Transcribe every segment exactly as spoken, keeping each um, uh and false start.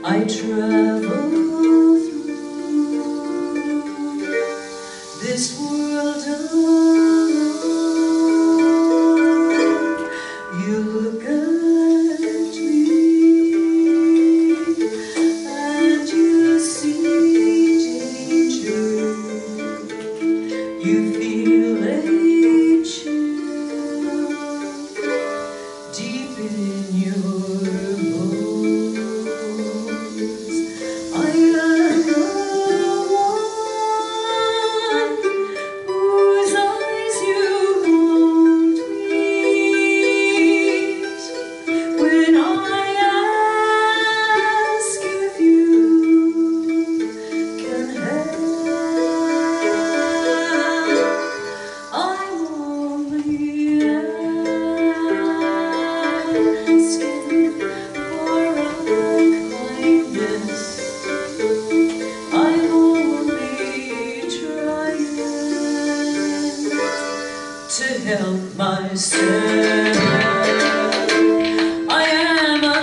I travel through this world alone. You look at me and you see danger. You feel a chill deep in your bones. I am the one whose eyes you won't meet when I ask if you can help. I'm only asking for a kindness. I'm only trying to help myself. I am a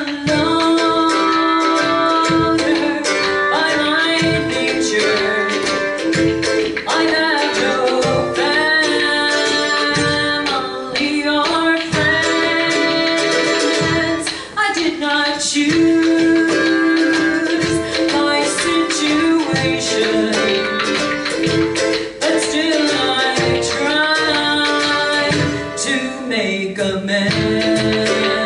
loner by my nature. I have no family or friends. I did not choose my situation, but still I try to make amends.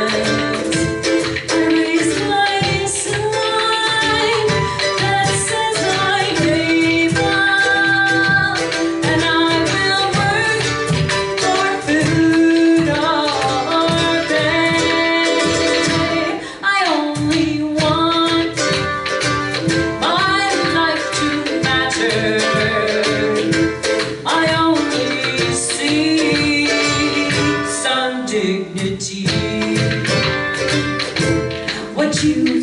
I raise my sign that says I gave up, and I will work for food or pay. I only want my life to matter. I only seek some dignity. What you